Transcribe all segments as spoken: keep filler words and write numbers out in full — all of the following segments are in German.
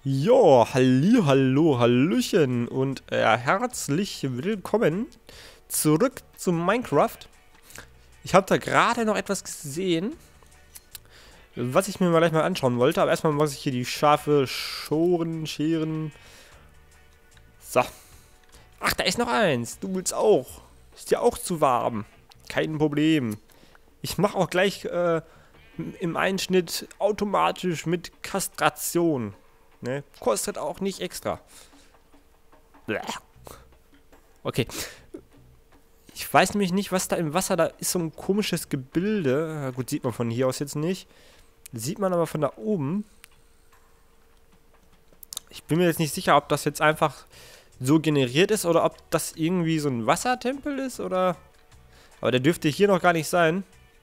Jo, halli, hallo, hallöchen und äh, herzlich willkommen zurück zu Minecraft. Ich habe da gerade noch etwas gesehen, was ich mir mal gleich mal anschauen wollte. Aber erstmal muss ich hier die Schafe schoren, scheren. So. Ach, da ist noch eins. Du willst auch. Ist dir auch zu warm. Kein Problem. Ich mache auch gleich äh, im Einschnitt automatisch mit Kastration. Ne? Kostet auch nicht extra. Bleh. Okay. Ich weiß nämlich nicht, was da im Wasser, da ist so ein komisches Gebilde. Gut, sieht man von hier aus jetzt nicht. Sieht man aber von da oben. Ich bin mir jetzt nicht sicher, ob das jetzt einfach so generiert ist oder ob das irgendwie so ein Wassertempel ist oder... Aber der dürfte hier noch gar nicht sein.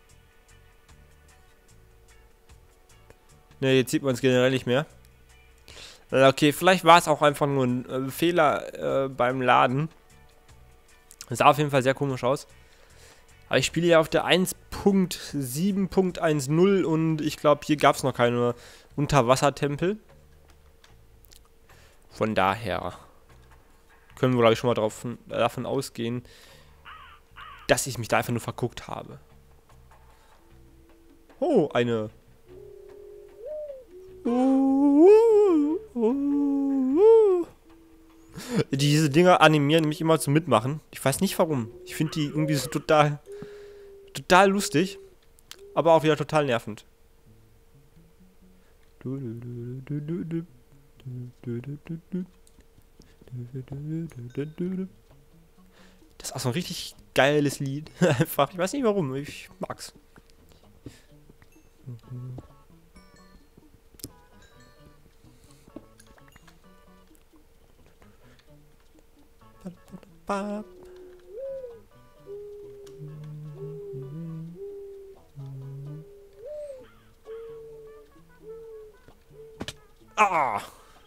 Ne, jetzt sieht man es generell nicht mehr. Okay, vielleicht war es auch einfach nur ein äh, Fehler äh, beim Laden. Das sah auf jeden Fall sehr komisch aus. Aber ich spiele ja auf der eins Punkt sieben Punkt10 und ich glaube, hier gab es noch keine Unterwassertempel. Von daher können wir, glaube ich, schon mal drauf, davon ausgehen, dass ich mich da einfach nur verguckt habe. Oh, eine... Uh, uh, uh. Diese Dinger animieren mich immer zum Mitmachen. Ich weiß nicht warum. Ich finde die irgendwie so total, total lustig, aber auch wieder total nervend. Das ist auch so ein richtig geiles Lied. Einfach, ich weiß nicht warum. Ich mag's. Ah!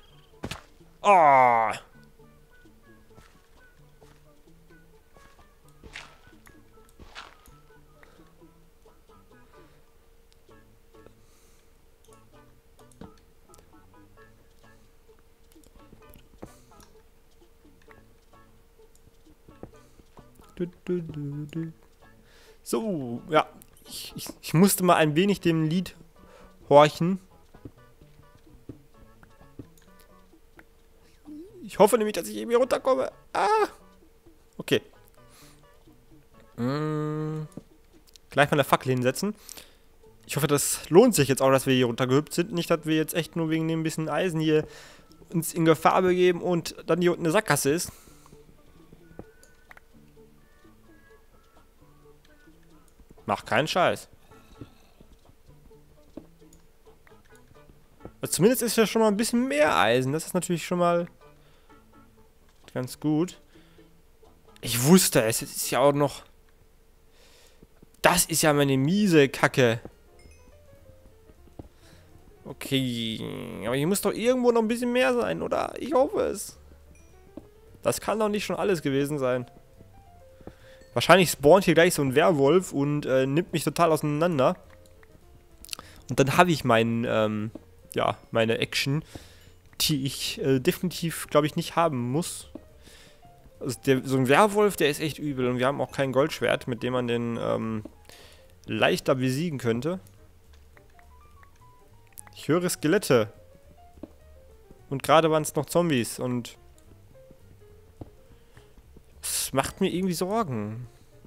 Ah! So, ja. Ich, ich, ich musste mal ein wenig dem Lied horchen. Ich hoffe nämlich, dass ich eben hier runterkomme. Ah! Okay. Mm. Gleich mal eine Fackel hinsetzen. Ich hoffe, das lohnt sich jetzt auch, dass wir hier runtergehüpft sind. Nicht, dass wir jetzt echt nur wegen dem bisschen Eisen hier uns in Gefahr begeben und dann hier unten eine Sackgasse ist. Mach keinen Scheiß. Also zumindest ist ja schon mal ein bisschen mehr Eisen. Das ist natürlich schon mal ganz gut. Ich wusste es. Es ist ja auch noch... Das ist ja meine miese Kacke. Okay. Aber hier muss doch irgendwo noch ein bisschen mehr sein, oder? Ich hoffe es. Das kann doch nicht schon alles gewesen sein. Wahrscheinlich spawnt hier gleich so ein Werwolf und äh, nimmt mich total auseinander. Und dann habe ich meinen, ähm, ja, meine Action, die ich äh, definitiv, glaube ich, nicht haben muss. Also der, so ein Werwolf, der ist echt übel und wir haben auch kein Goldschwert, mit dem man den ähm, leichter besiegen könnte. Ich höre Skelette. Und gerade waren es noch Zombies und... Das macht mir irgendwie Sorgen.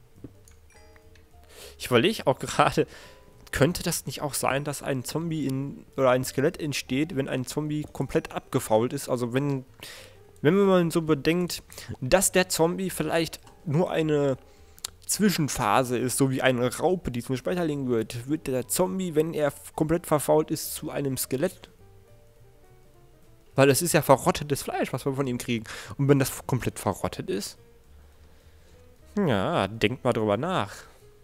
Ich überlege auch gerade, könnte das nicht auch sein, dass ein Zombie in, oder ein Skelett entsteht, wenn ein Zombie komplett abgefault ist? Also wenn, wenn man so bedenkt, dass der Zombie vielleicht nur eine Zwischenphase ist, so wie eine Raupe, die zum Speicherling wird, wird der Zombie, wenn er komplett verfault ist, zu einem Skelett. Weil es ist ja verrottetes Fleisch, was wir von ihm kriegen. Und wenn das komplett verrottet ist, ja, denkt mal drüber nach.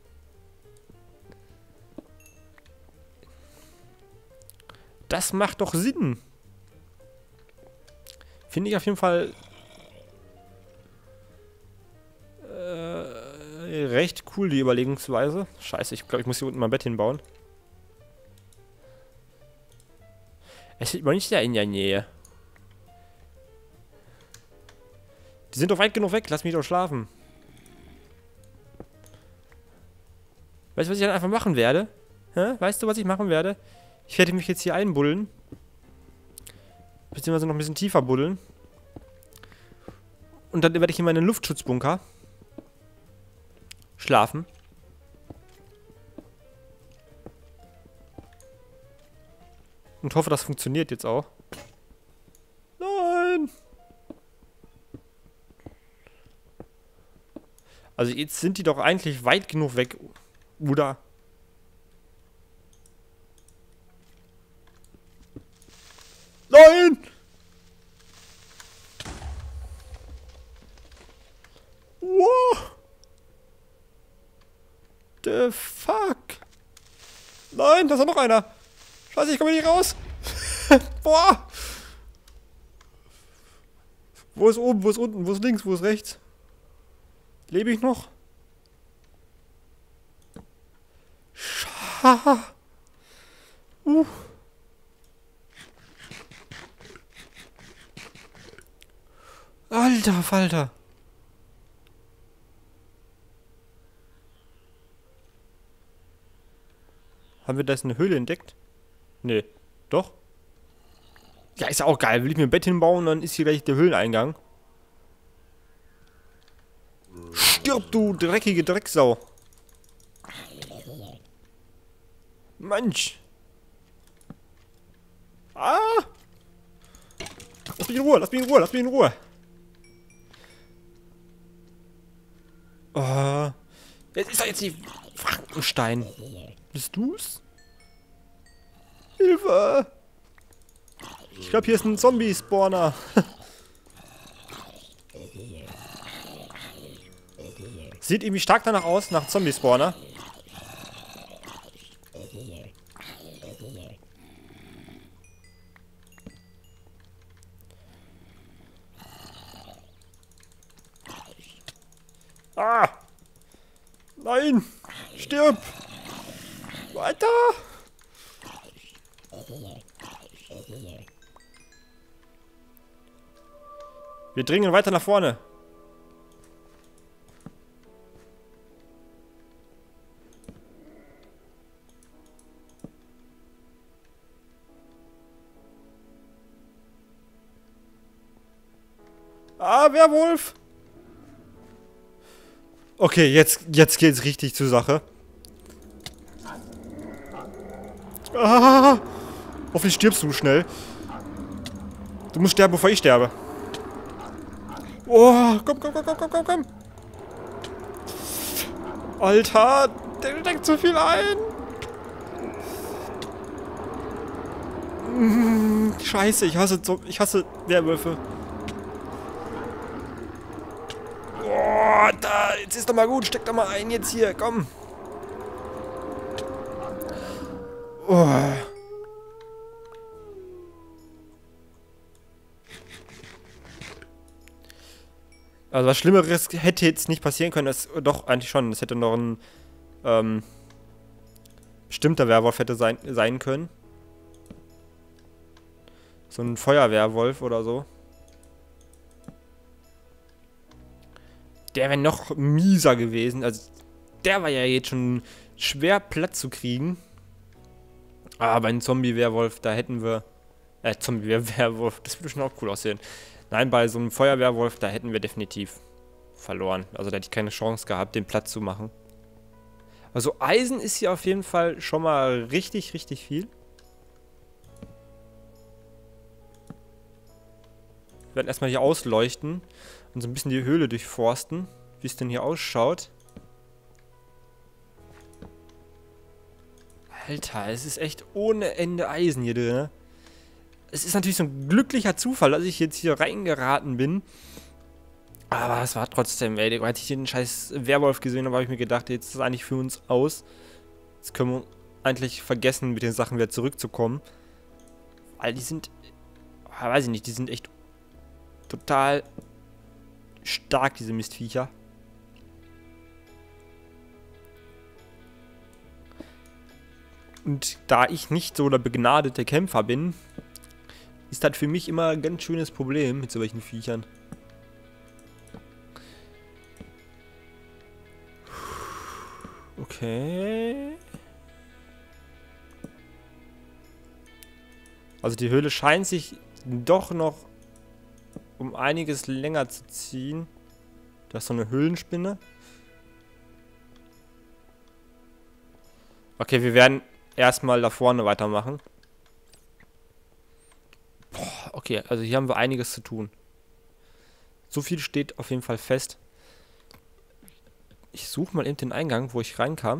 Das macht doch Sinn. Finde ich auf jeden Fall äh, recht cool, die Überlegungsweise. Scheiße, ich glaube, ich muss hier unten mein Bett hinbauen. Es ist immer nicht da in der Nähe. Die sind doch weit genug weg. Lass mich doch schlafen. Weißt du, was ich dann einfach machen werde? Hä? Weißt du, was ich machen werde? Ich werde mich jetzt hier einbuddeln. Beziehungsweise noch ein bisschen tiefer buddeln. Und dann werde ich in meinen Luftschutzbunker schlafen. Und hoffe, das funktioniert jetzt auch. Nein! Also jetzt sind die doch eigentlich weit genug weg, oder? Nein! Wow! The fuck? Nein, da ist noch einer. Scheiße, ich komme nicht raus. Boah! Wo ist oben, wo ist unten, wo ist links, wo ist rechts? Lebe ich noch? Scha. Uh. Alter Falter. Haben wir da jetzt eine Höhle entdeckt? Nee. Doch? Ja, ist ja auch geil. Will ich mir ein Bett hinbauen, dann ist hier gleich der Höhleneingang. Stirb, du dreckige Drecksau. Mensch. Ah! Lass mich in Ruhe, lass mich in Ruhe, lass mich in Ruhe. Oh. Jetzt ist doch jetzt die Frankenstein. Bist du's? Hilfe! Ich glaube, hier ist ein Zombie-Spawner. Sieht irgendwie stark danach aus, nach Zombie-Spawner. Ah! Nein! Stirb! Weiter! Wir dringen weiter nach vorne. Ah, Werwolf! Okay, jetzt, jetzt geht's richtig zur Sache. Ah, hoffentlich stirbst du schnell. Du musst sterben, bevor ich sterbe. Oh, komm, komm, komm, komm, komm, komm, komm. Alter, der steckt zu viel ein. Mm, Scheiße, ich hasse, ich hasse Werwölfe. Oh, da, jetzt ist doch mal gut. Steck doch mal ein jetzt hier, komm. Oh. Also was Schlimmeres hätte jetzt nicht passieren können. Das, doch, eigentlich schon. Es hätte noch ein ähm, bestimmter Werwolf hätte sein, sein können. So ein Feuerwehrwolf oder so. Der wäre noch mieser gewesen. Also der war ja jetzt schon schwer platt zu kriegen. Aber ein Zombie-Werwolf, da hätten wir... Äh, Zombie-Werwolf, das würde schon auch cool aussehen. Nein, bei so einem Feuerwehrwolf, da hätten wir definitiv verloren. Also da hätte ich keine Chance gehabt, den platt zu machen. Also Eisen ist hier auf jeden Fall schon mal richtig, richtig viel. Wir werden erstmal hier ausleuchten und so ein bisschen die Höhle durchforsten, wie es denn hier ausschaut. Alter, es ist echt ohne Ende Eisen hier drin. Es ist natürlich so ein glücklicher Zufall, dass ich jetzt hier reingeraten bin. Aber es war trotzdem, ey, als ich den scheiß Werwolf gesehen habe, habe ich mir gedacht, jetzt ist es eigentlich für uns aus. Jetzt können wir eigentlich vergessen, mit den Sachen wieder zurückzukommen. Weil die sind, weiß ich nicht, die sind echt total stark, diese Mistviecher. Und da ich nicht so der begnadete Kämpfer bin, ist das für mich immer ein ganz schönes Problem mit solchen Viechern. Okay. Also die Höhle scheint sich doch noch um einiges länger zu ziehen. Da ist so eine Höhlenspinne. Okay, wir werden erstmal da vorne weitermachen. Boah, okay, also hier haben wir einiges zu tun. So viel steht auf jeden Fall fest. Ich suche mal eben den Eingang, wo ich reinkam.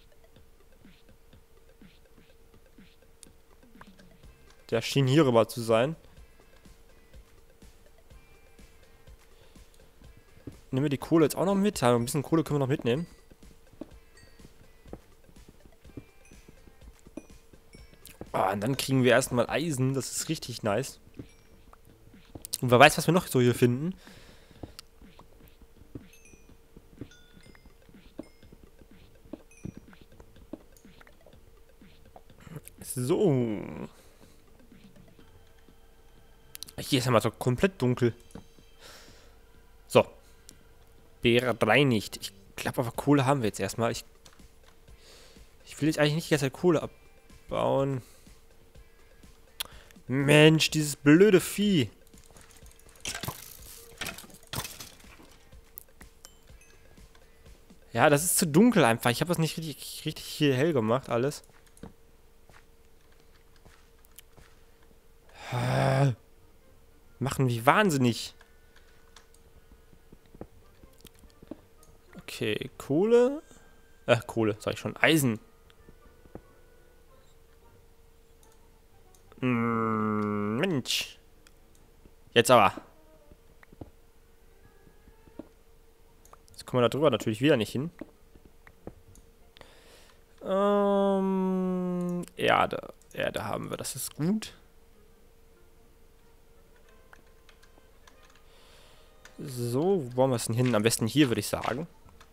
Der schien hier rüber zu sein. Nehmen wir die Kohle jetzt auch noch mit? Ja, ein bisschen Kohle können wir noch mitnehmen. Ah, und dann kriegen wir erstmal Eisen. Das ist richtig nice. Und wer weiß, was wir noch so hier finden. So. Hier ist ja mal so komplett dunkel. So. Bereinigt. Ich glaube aber Kohle haben wir jetzt erstmal. Ich, ich will jetzt eigentlich nicht die ganze Zeit Kohle abbauen. Mensch, dieses blöde Vieh. Ja, das ist zu dunkel einfach. Ich habe das nicht richtig, richtig hier hell gemacht, alles. Machen wie wahnsinnig. Okay, Kohle. Äh, Kohle, sag ich schon. Eisen. Mm, Mensch. Jetzt aber. Jetzt kommen wir da drüber natürlich wieder nicht hin. Ähm, Erde. Erde haben wir, das ist gut. So, wo wollen wir es denn hin? Am besten hier, würde ich sagen.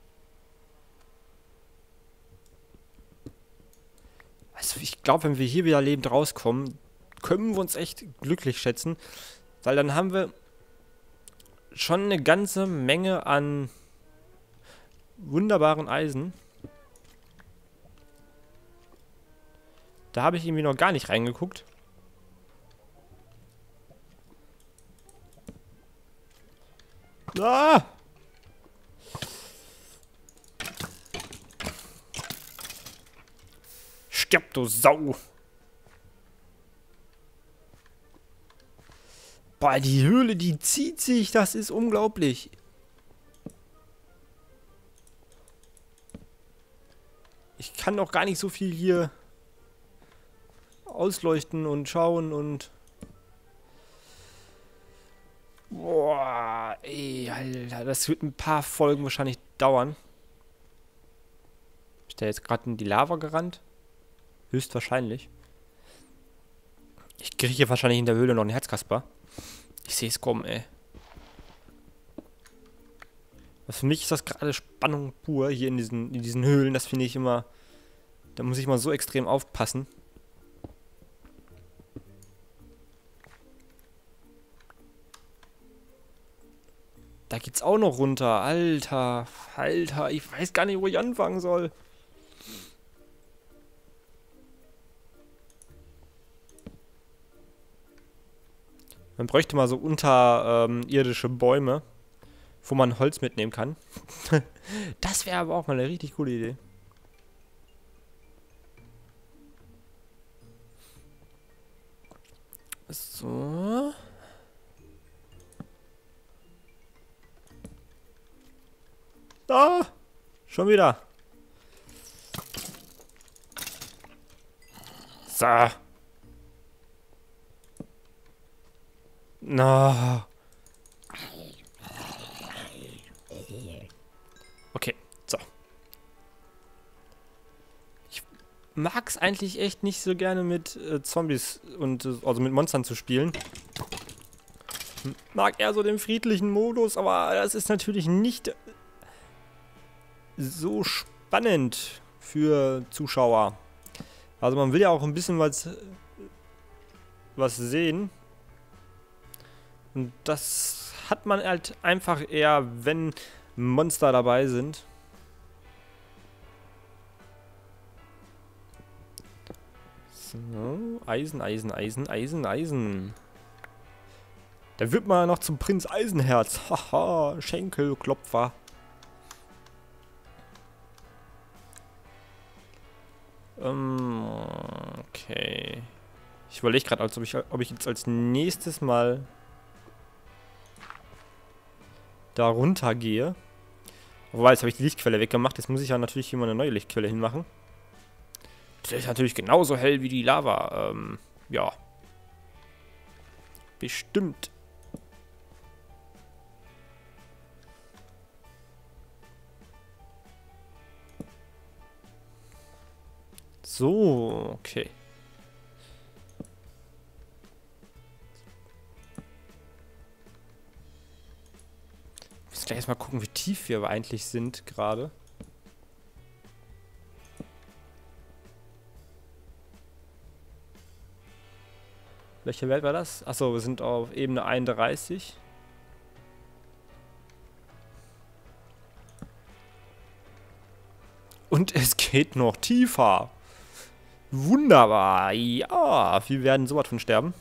Also ich glaube, wenn wir hier wieder lebend rauskommen, können wir uns echt glücklich schätzen. Weil dann haben wir schon eine ganze Menge an wunderbaren Eisen. Da habe ich irgendwie noch gar nicht reingeguckt. Ah! Stirb, du Sau! Boah, die Höhle, die zieht sich. Das ist unglaublich. Ich kann doch gar nicht so viel hier ausleuchten und schauen und... Boah, ey, Alter, das wird ein paar Folgen wahrscheinlich dauern. Ist der jetzt gerade in die Lava gerannt? Höchstwahrscheinlich. Ich kriege hier wahrscheinlich in der Höhle noch einen Herzkasper. Ich sehe es kommen, ey. Also für mich ist das gerade Spannung pur hier in diesen, in diesen Höhlen. Das finde ich immer... Da muss ich mal so extrem aufpassen. Da geht's auch noch runter. Alter, Alter, ich weiß gar nicht, wo ich anfangen soll. Man bräuchte mal so unterirdische ähm, Bäume, wo man Holz mitnehmen kann. Das wäre aber auch mal eine richtig coole Idee. So. Ah, schon wieder. So. Na. Okay, so. Ich mag es eigentlich echt nicht so gerne mit äh, Zombies und äh, also mit Monstern zu spielen. Mag eher so den friedlichen Modus, aber das ist natürlich nicht so spannend für Zuschauer. Also man will ja auch ein bisschen was, was sehen. Und das hat man halt einfach eher, wenn Monster dabei sind. So, Eisen, Eisen, Eisen, Eisen, Eisen. Da wird man noch zum Prinz Eisenherz. Haha, Schenkelklopfer. Ähm, okay. Ich überlege gerade, als ob ich, ob ich jetzt als nächstes mal da runter gehe. Wobei, jetzt habe ich die Lichtquelle weggemacht. Jetzt muss ich ja natürlich hier mal eine neue Lichtquelle hinmachen. Das ist natürlich genauso hell wie die Lava. Ähm, ja. Bestimmt. So, okay. Ich muss gleich erstmal gucken, wie tief wir eigentlich sind gerade. Welcher Wert war das? Achso, wir sind auf Ebene einunddreißig. Und es geht noch tiefer. Wunderbar. Ja, wir werden sowas von sterben.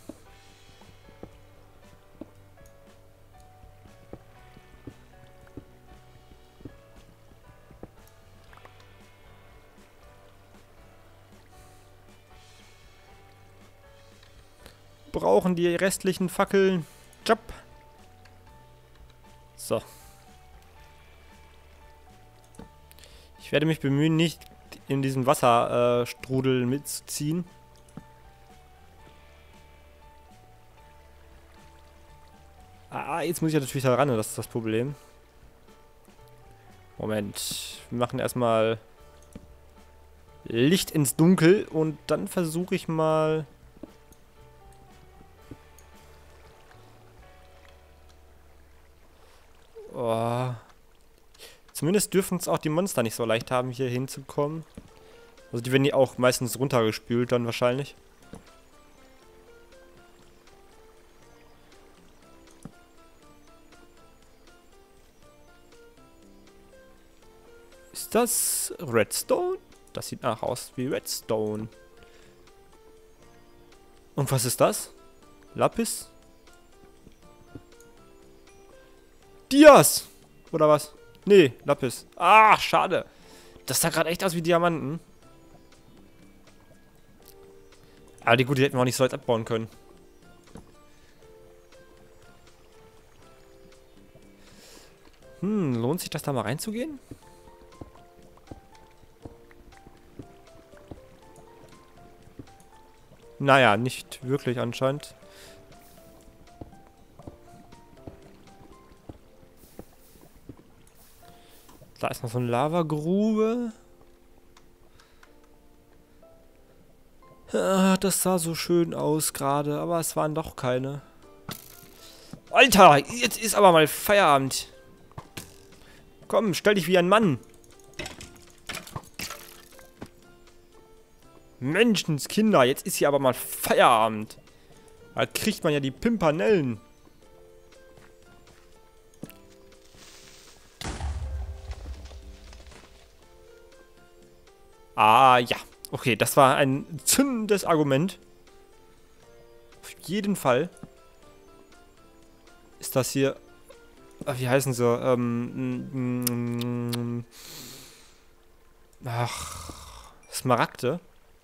Brauchen die restlichen Fackeln. Job. So. Ich werde mich bemühen, nicht in diesen Wasserstrudel äh, mitzuziehen. Ah, jetzt muss ich ja natürlich da ran, das ist das Problem. Moment. Wir machen erstmal Licht ins Dunkel und dann versuche ich mal... Oh. Zumindest dürfen es auch die Monster nicht so leicht haben, hier hinzukommen. Also die werden die auch meistens runtergespült dann wahrscheinlich. Ist das Redstone? Das sieht nach aus wie Redstone. Und was ist das? Lapis? Dias! Oder was? Nee, Lapis. Ah, schade. Das sah gerade echt aus wie Diamanten. Aber die gute, die hätten wir auch nicht so weit abbauen können. Hm, lohnt sich das da mal reinzugehen? Naja, nicht wirklich anscheinend. Da ist noch so eine Lavagrube. Ah, das sah so schön aus gerade, aber es waren doch keine. Alter, jetzt ist aber mal Feierabend. Komm, stell dich wie ein Mann. Menschenskinder, jetzt ist hier aber mal Feierabend. Da kriegt man ja die Pimpanellen. Ah, ja. Okay, das war ein zündendes Argument. Auf jeden Fall ist das hier... Ach, wie heißen sie? Ähm... Ach... Smaragde.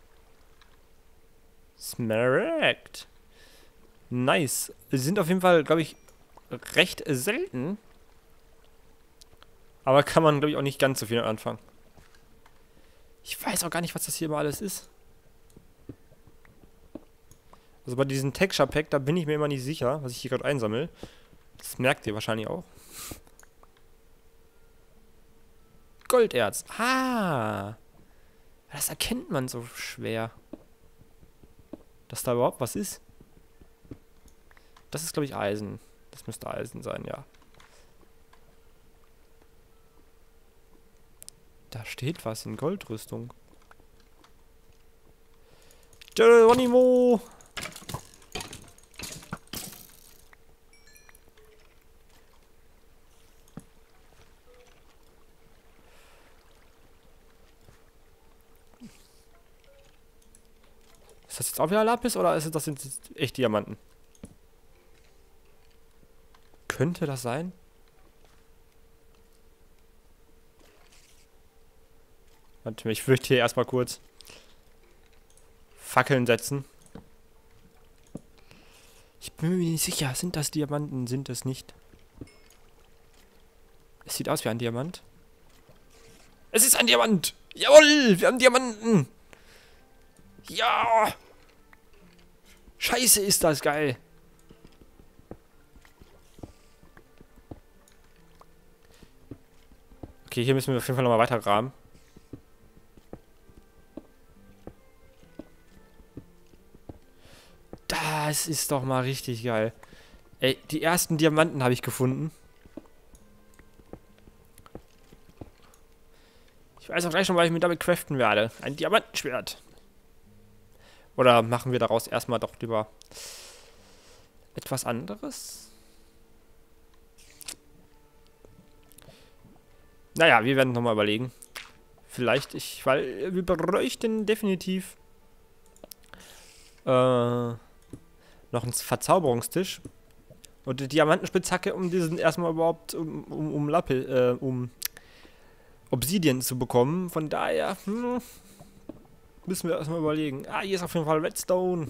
Smaragd. Nice. Sie sind auf jeden Fall, glaube ich, recht selten. Aber kann man, glaube ich, auch nicht ganz so viel anfangen. Ich weiß auch gar nicht, was das hier immer alles ist. Also bei diesem Texture Pack, da bin ich mir immer nicht sicher, was ich hier gerade einsammle. Das merkt ihr wahrscheinlich auch. Golderz. Ah. Das erkennt man so schwer. Dass da überhaupt was ist. Das ist, glaube ich, Eisen. Das müsste Eisen sein, ja. Da steht was in Goldrüstung. Geronimo! Ist das jetzt auch wieder Lapis oder ist das jetzt echt Diamanten? Könnte das sein? Warte, ich fürchte hier erstmal kurz Fackeln setzen. Ich bin mir nicht sicher, sind das Diamanten, sind es nicht? Es sieht aus wie ein Diamant. Es ist ein Diamant! Jawohl, wir haben Diamanten! Ja! Scheiße, ist das geil! Okay, hier müssen wir auf jeden Fall nochmal weiter graben. Das ist doch mal richtig geil. Ey, die ersten Diamanten habe ich gefunden. Ich weiß auch gleich schon, was ich mir damit craften werde. Ein Diamantenschwert. Oder machen wir daraus erstmal doch lieber etwas anderes? Naja, wir werden nochmal überlegen. Vielleicht, ich, weil wir bräuchten definitiv äh, noch einen Verzauberungstisch. Und die Diamantenspitzhacke, um diesen erstmal überhaupt, um, um, um Lappe, äh, um Obsidian zu bekommen. Von daher, hm, müssen wir erstmal überlegen. Ah, hier ist auf jeden Fall Redstone.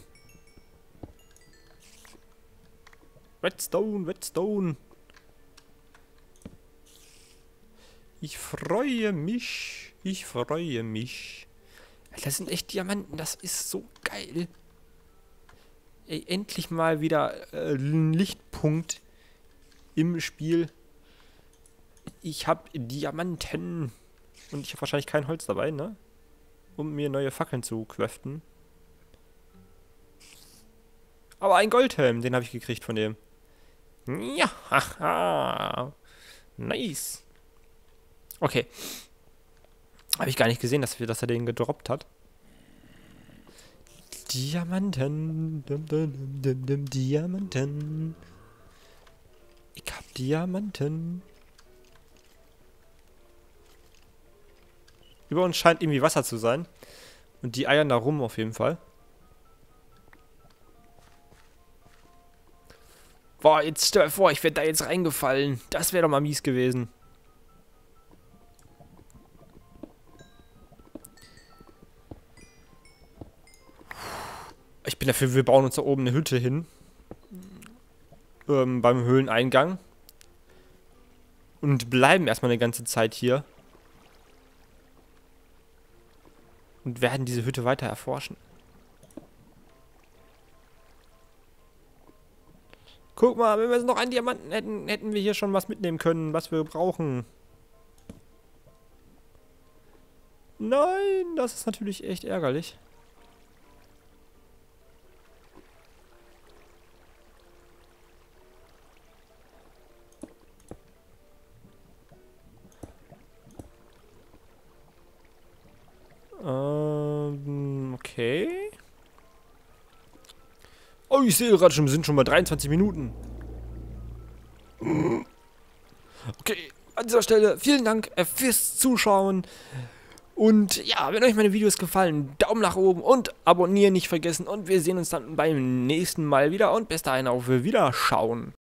Redstone, Redstone. Ich freue mich. Ich freue mich. Das sind echt Diamanten. Das ist so geil. Ey, endlich mal wieder äh, ein Lichtpunkt im Spiel. Ich habe Diamanten. Und ich habe wahrscheinlich kein Holz dabei, ne? Um mir neue Fackeln zu craften. Aber ein Goldhelm, den habe ich gekriegt von dem. Ja, haha. Nice. Okay. Habe ich gar nicht gesehen, dass, wir, dass er den gedroppt hat. Diamanten. Dum, dum, dum, dum, Diamanten. Ich hab Diamanten. Über uns scheint irgendwie Wasser zu sein. Und die eiern da rum auf jeden Fall. Boah, jetzt stell dir vor, ich werde da jetzt reingefallen. Das wäre doch mal mies gewesen. Ich bin dafür, wir bauen uns da oben eine Hütte hin. Ähm, beim Höhleneingang. Und bleiben erstmal eine ganze Zeit hier. Und werden diese Hütte weiter erforschen. Guck mal, wenn wir jetzt noch einen Diamanten hätten, hätten wir hier schon was mitnehmen können, was wir brauchen. Nein, das ist natürlich echt ärgerlich. Ähm, okay. Oh, ich sehe gerade schon, wir sind schon bei dreiundzwanzig Minuten. Okay, an dieser Stelle vielen Dank äh, fürs Zuschauen. Und ja, wenn euch meine Videos gefallen, Daumen nach oben und abonnieren nicht vergessen. Und wir sehen uns dann beim nächsten Mal wieder. Und bis dahin auf Wiederschauen.